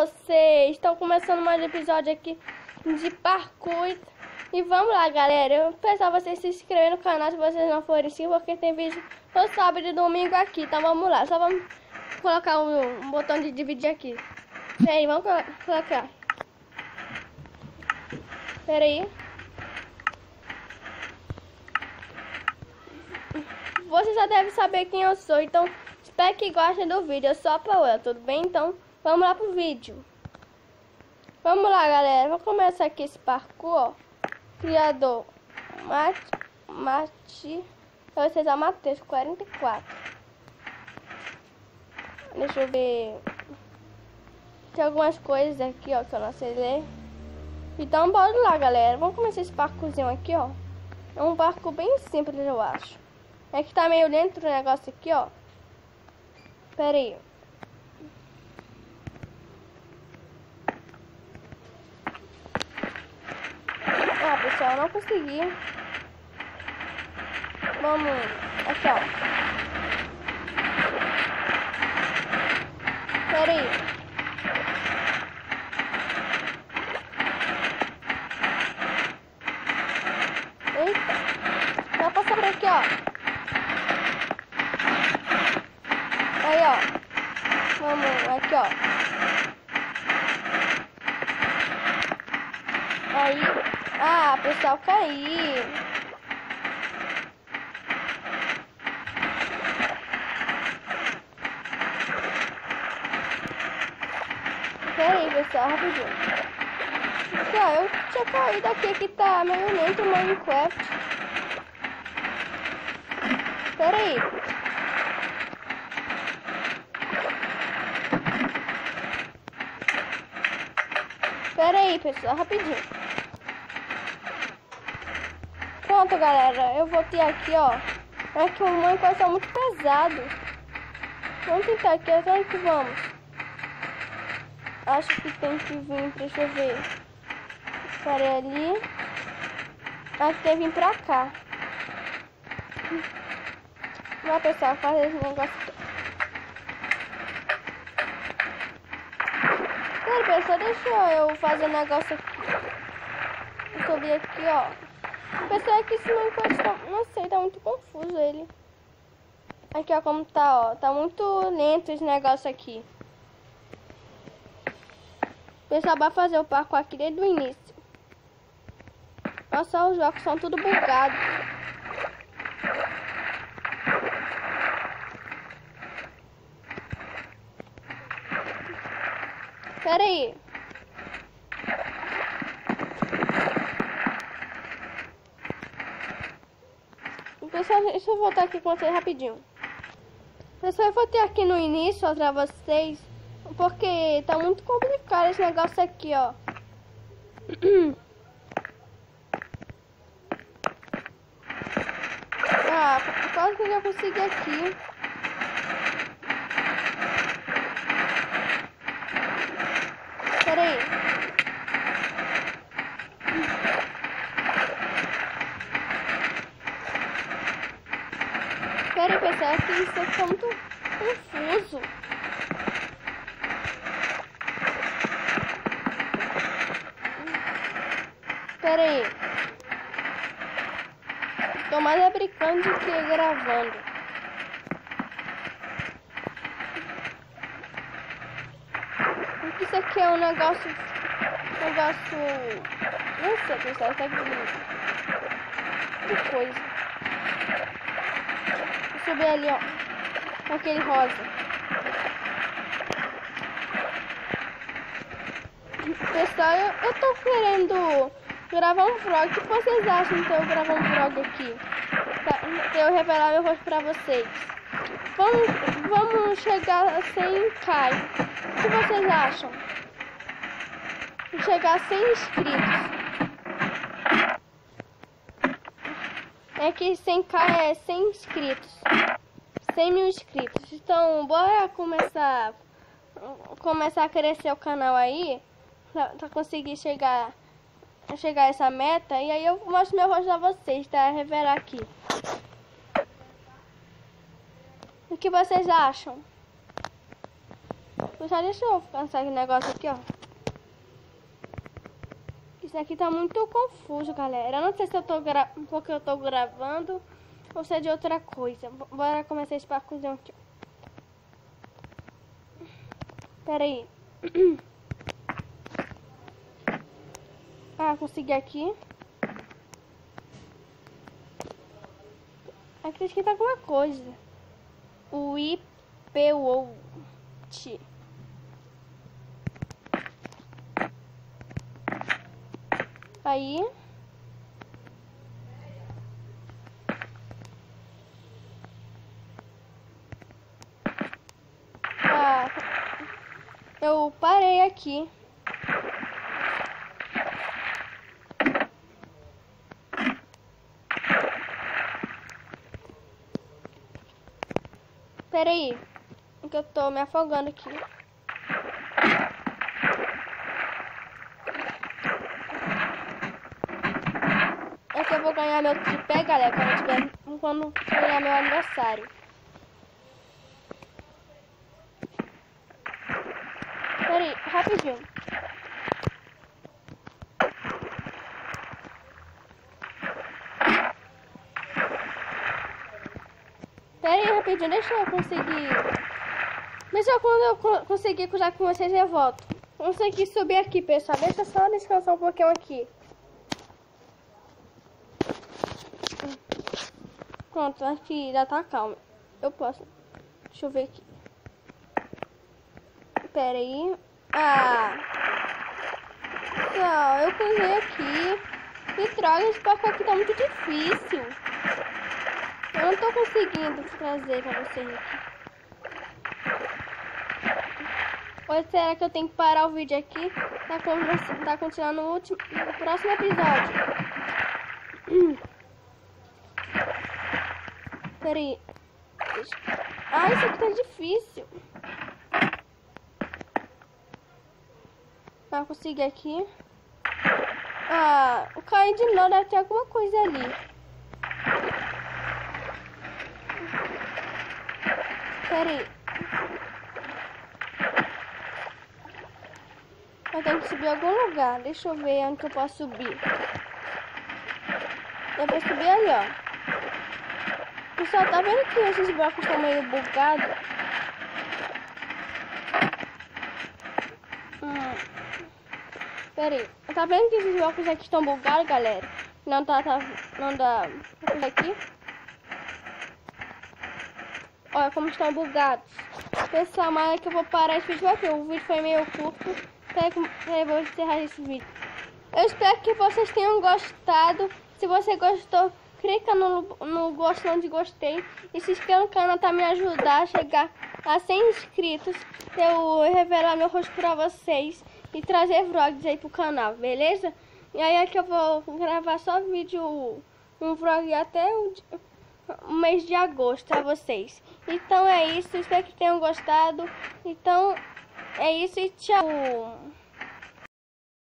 vocês? Estão começando mais um episódio aqui de parkour. E vamos lá, galera. Eu peço a vocês se inscreverem no canal se vocês não forem inscritos, porque tem vídeo todo sábado e domingo aqui. Então vamos lá. Só vamos colocar um botão de dividir aqui. Peraí, vamos colocar. Peraí. Você já deve saber quem eu sou, então espero que gostem do vídeo. Eu sou a Paola, tudo bem? Então vamos lá pro vídeo. Vamos lá, galera. Vou começar aqui esse parkour, ó. Criador Mati. Pra vocês é o Matheus 44. Deixa eu ver. Tem algumas coisas aqui, ó, que eu não sei ler. Então bora lá, galera. Vamos começar esse parkourzinho aqui, ó. É um parkour bem simples, eu acho. É que tá meio lento o negócio aqui, ó. Pera aí. Ah, pessoal, eu não consegui. Vamos. Aqui, ó. Pera aí. Eita. Vou passar por aqui, ó. Aí, ó. Vamos, aqui, ó. Aí. Ah, pessoal, caí. Peraí, pessoal, rapidinho. Aqui, ó, eu tinha caído aqui, que tá meio lento o Minecraft. Peraí. Pera aí, pessoal, rapidinho. Pronto, galera, eu voltei aqui, ó. É que o Minecraft é muito pesado. Vamos tentar aqui, até onde que vamos? Acho que tem que vir, deixa eu ver. Parei ali. Acho que tem que vir pra cá. Vai, pessoal, fazer esse negócio aqui. Pera, pessoal, deixa eu fazer um negócio aqui. Eu subi aqui, ó. Pessoal, é que esse Minecraft tá, não sei, tá muito confuso ele. Aqui, ó, como tá, ó. Tá muito lento esse negócio aqui. Pessoal, vai fazer o parkour aqui desde o início. Nossa, os jogos são tudo bugados. Pera aí. Pessoal, deixa eu voltar aqui com vocês rapidinho. Pessoal, eu voltei aqui no início, ó, pra vocês. Porque tá muito complicado esse negócio aqui, ó. Ah, quase que eu já consegui aqui. Pera aí. Pera aí, pessoal, que isso aqui tá muito confuso. Pera aí. Tô mais é brincando do que gravando. Porque isso aqui é um negócio... Não sei, pessoal, tá bonito. Que coisa. Vou subir ali, ó. Aquele rosa. Pessoal, eu tô querendo gravar um vlog. O que vocês acham de eu gravar um vlog aqui? Pra eu revelar meu rosto pra vocês. Vamos chegar a 100k. O que vocês acham? Chegar a 100 inscritos. É que 100k é 100 inscritos. 100 mil inscritos. Então, bora começar a crescer o canal aí. Pra conseguir chegar a essa meta. E aí eu mostro meu rosto a vocês, tá? Revelar aqui. O que vocês acham? Já deixa eu cansar esse negócio aqui, ó. Isso aqui tá muito confuso, galera. Eu não sei se eu tô porque eu tô gravando ou se é de outra coisa. Bora começar esse parcourzão aqui, ó. Pera aí. Ah, consegui aqui. Aqui acho que tá alguma coisa. O IPWOT. Aí. Ah, eu parei aqui. Pera aí, que eu tô me afogando aqui. É que eu vou ganhar meu tripé, galera, quando ganhar meu aniversário. Pera aí, rapidinho. Pera aí, rapidinho, deixa eu conseguir. Deixa eu, quando eu conseguir cruzar com vocês, eu volto. Consegui subir aqui, pessoal. Deixa eu só descansar um pouquinho aqui. Pronto, acho que já tá calmo. Eu posso. Deixa eu ver aqui. Pera aí. Ah. Não, eu cruzei aqui. Que droga, esse parkour aqui tá muito difícil. Eu não tô conseguindo trazer pra vocês aqui. Ou será que eu tenho que parar o vídeo aqui? Tá continuando no próximo episódio. Pera aí. Ah, isso aqui tá difícil. Tá, consegui aqui. Ah, eu caí de novo, deve ter alguma coisa ali. Pera aí. Eu tenho que subir em algum lugar. Deixa eu ver onde que eu posso subir. Eu vou subir ali, ó. Pessoal, tá vendo que esses blocos estão meio bugados? Pera aí. Tá vendo que esses blocos aqui estão bugados, galera? Não dá. Aqui. Olha como estão bugados. Pessoal, mas é que eu vou parar esse vídeo aqui. O vídeo foi meio curto. Eu vou encerrar esse vídeo. Eu espero que vocês tenham gostado. Se você gostou, clica no gostei onde gostei. E se inscreva no canal para me ajudar a chegar a 100 inscritos. Eu revelar meu rosto para vocês. E trazer vlogs aí pro canal, beleza? E aí é que eu vou gravar só vídeo, um vlog até o mês de agosto pra vocês. Então é isso, espero que tenham gostado. Então é isso e tchau.